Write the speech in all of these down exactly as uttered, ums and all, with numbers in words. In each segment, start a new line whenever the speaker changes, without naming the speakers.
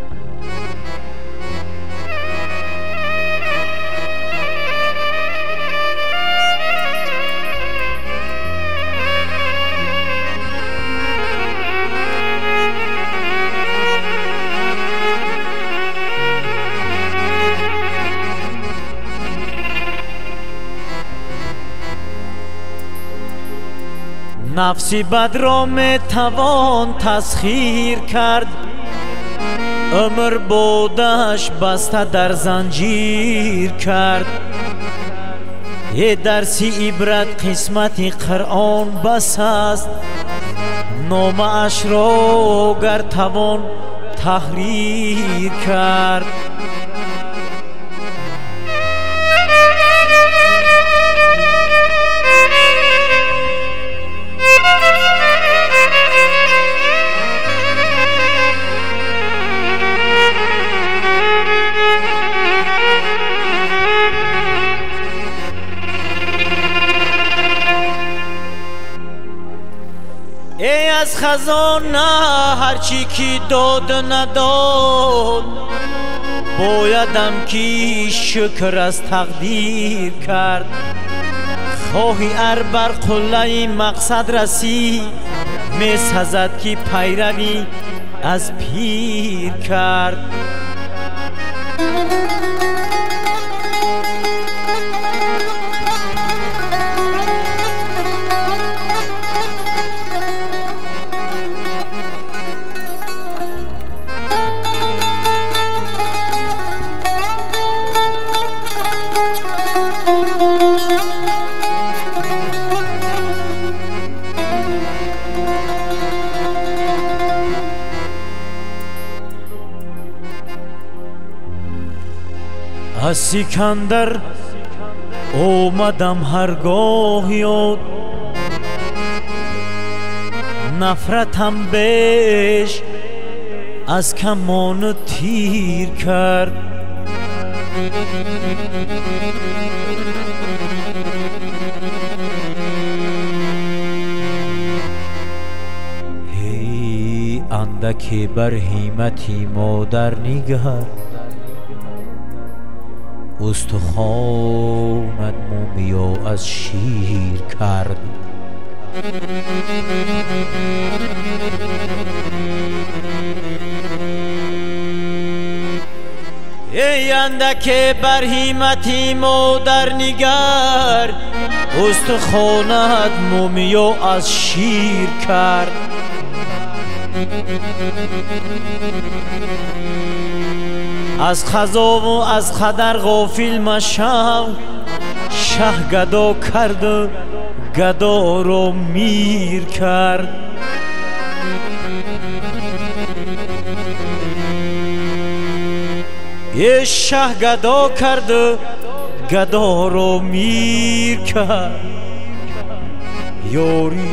نفسی بد را میتوان تسخیر کرد، عمر بودش بسته در زنجیر کرد. یه درسی عبرت قسمتی قرآن بس است، نامه اش را گر توان تحریر کرد. ای از خزانه هرچی کی داد نداد، بایدم کی شکر از تقدیر کرد. خواهی ار بر قله مقصد رسی، می سزد کی پیروی از پیر کرد. از سکندر اومدم هرگاه یاد، نفرتم بیش از کمان تیر کرد. هی اندکی بر همتی مادر نگر، استخوانت مومیا از شیر کرد. ای اندک بر همتی مادر نگر، استخوانت مومیا از شیر کرد. از خضا و از خدر غافل مشو، شه گدا کرد و گدا رو میر کرد. یه شه گدا کرد و گدا رو میر کرد. یاری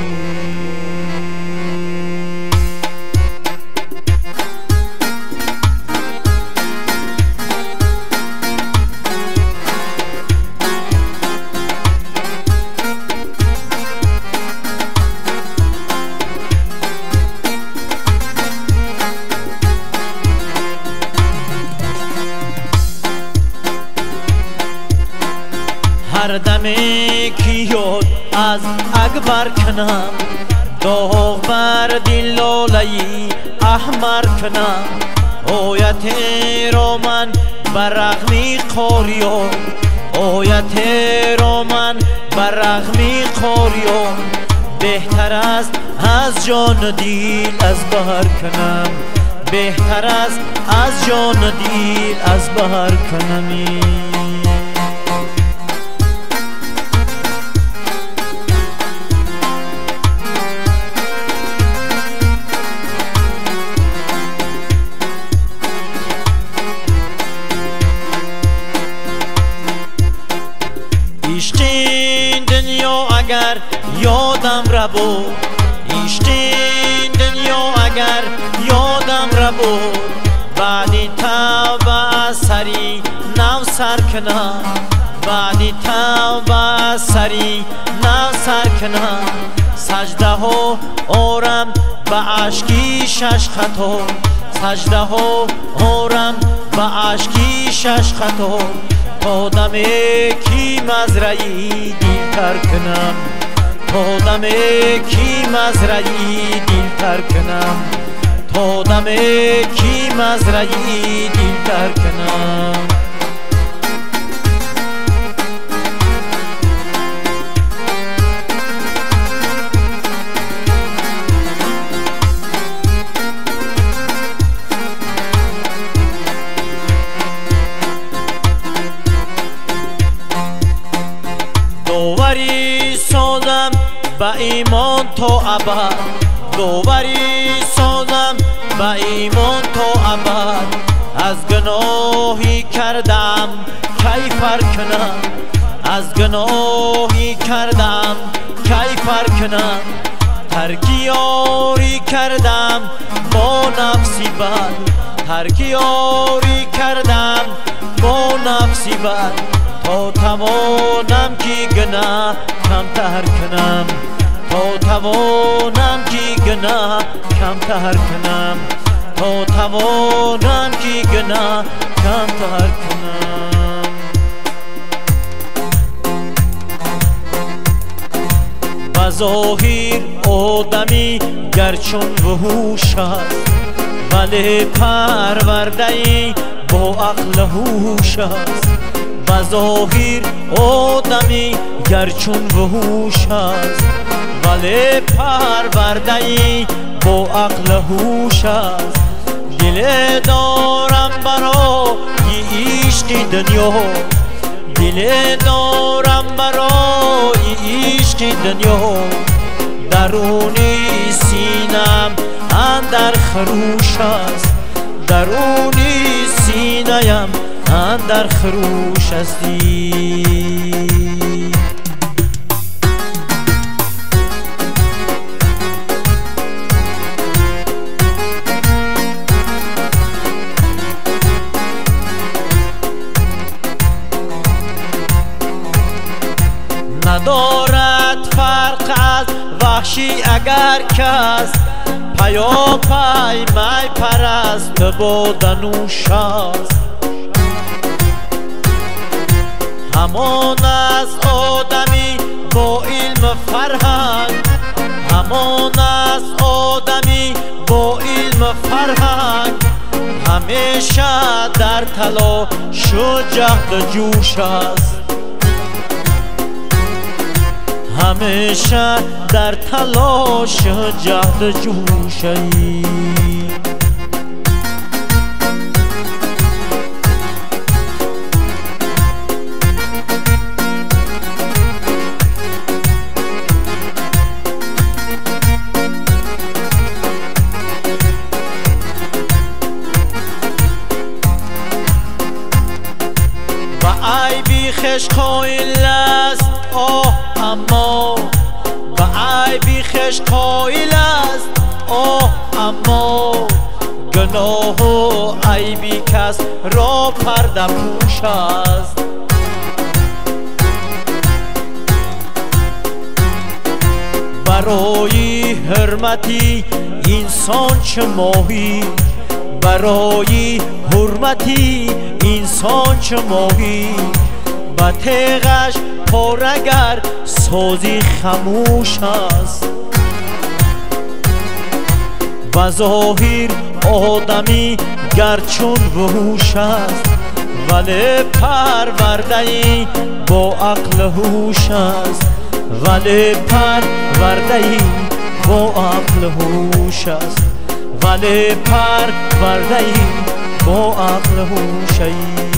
هر دمی که یاد از اکبر کنم، داغ بر دل لاله‌ای احمر کنم. آیت را من بر رغم قاریان، آیت را من بر رغم قاریان. بهتر است از جان دیل از بهر کنم، بهتر است از جان دیل از بهر کنم. عشق این دنیا اگر یادم را بود، عشق این دنیا اگر یادم را بود، بعدی توبه از سری نو سر کنم، بعدی توبه از سری نو سر کنم. سجده ها آرم به عشقی شش خطا، سجده ها آرم به اشکی شش خطا تا دم کی مزرعی دل تر کنم تا دم کی مزرعی دل تر کنم تا دم کی مزرعی دل تر کنم دووری سازم با ایمان تا ابد دووری سازم با ایمان تا ابد از گناهی کردم کی فرق کنم از گناهی کردم کی فرق کنم ترک یاری کردم با نفسی بد ترک یاری کردم با نفسی بد تا توانم کی گناه کمتر کنم تا توانم کی گناه کمتر کنم تا توانم کی گناه کمتر کنم بظاهر آدمی گرچون وحوش است ولی پرورده ای با عقل هوش است بظاهر آدمی گرچون وحوش است ولی پرورده ای با عقل هوش است دل دارم برای عشق دنیا دل دارم برای عشق دنیا درونی سینم اندر خروش است درونی سینم اندر خروش استی ندارد فرق از وحشی اگر کس پیا پای می پرست با دنوش است همان از آدمی با علم فرهنگ همان از آدمی با علم فرهنگ همیشه در تلاش و جهد جوش است همیشه در تلاش و جهد جوش ای خش قایل است آه اما به عیبی خش قایل است آه اما گناه و عیبی کس را پرده پوش است برای حرمتی انسان چه ماهی برای حرمتی انسان چه ماهی با تیغش پرگر سازی خموش است بظاهر آدمی گرچون وحوش است ولی پرورده‌ای با عقل هوش است ولی پرورده‌ای با عقل هوش است ولی پرورده‌ای با عقل هوش است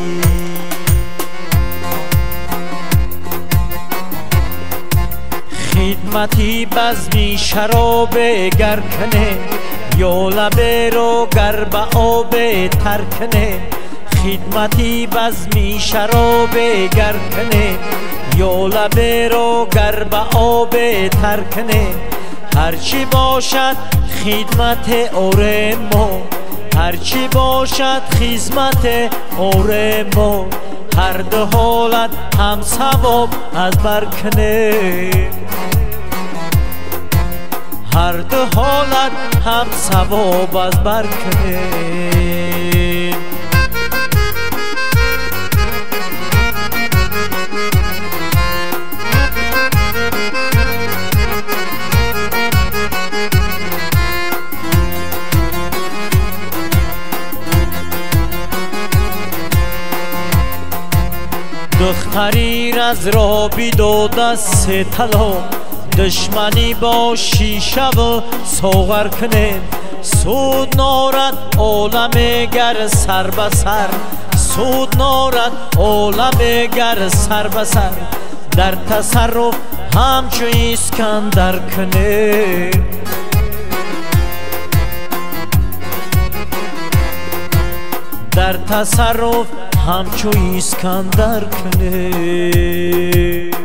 خدمتی بزمی شراب گرکنه یا لبه رو گر به آب ترکنه خدمتی بزمی شراب گرکنه یا لبه رو گر به آب ترکنه هرچی باشد خدمت اور ما هرچی باشد خدمت اور ما هر دو حالت هم ثواب از برکنه هر دو حالت هم ثواب از بر کنیم. دختری از را بیداد از سه طلا، دشمنی با شیشه و ساغر کنه. سود نارد عالم گر سر به سر، سود نارد عالم گر سر به سر. در تصرف همچو اسکندر کنه. در تصرف همچو اسکندر کنه.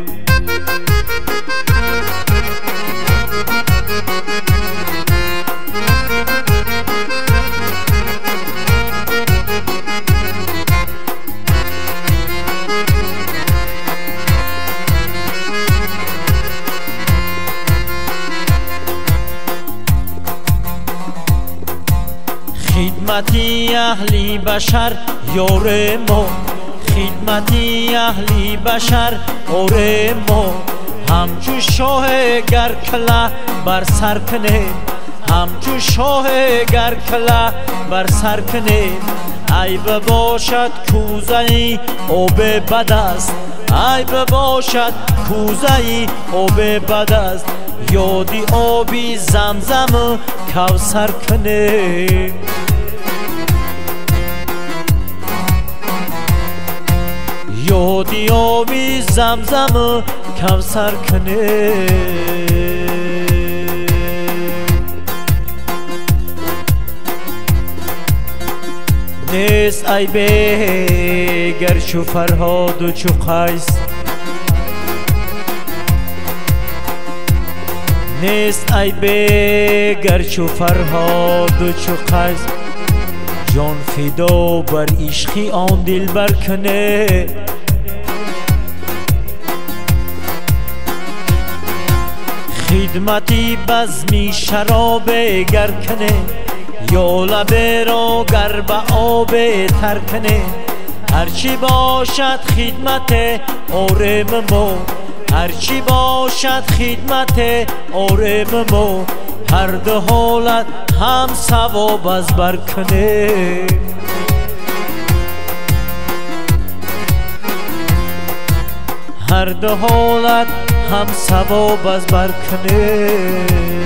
خدمتی اهلی بشر یار ما، خدمتی اهلی بشر اور ما. همچو شاه گر کله بر سر کنه، همچو شاه گر کله بر سر کنه. عیب باشد کوزه ای آب بد است، عیب باشد کوزه ای آب بد است. یادی آبی زمزم کوثر کنه. یادی آبی زمزم کوثر کنه. نیست عیبه گر چو فرهاد و چو قیس، نیست عیبه گر چو فرهاد و چو قیس. جان فدا بر عشقی آن دلبر کنه. خدمتی بزمی شراب گر کنه، یا لبه را گر به آب تر کنه. هرچی باشد خدمت آرم ما، هرچی باشد خدمت آرم ما. هر دو حالت هم ثواب از بر کنه. هر دو حالت هم ثواب از بر کنه.